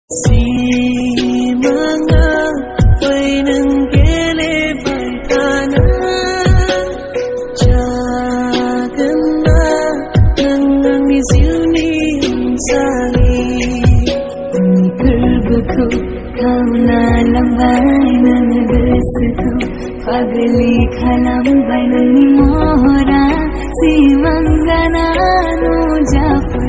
Simanga painang kele baitana jaganna nangangi ziuni sali kurbuku kauna lambai nang desuku pagli khalam bainang ni mohra simanga no jaf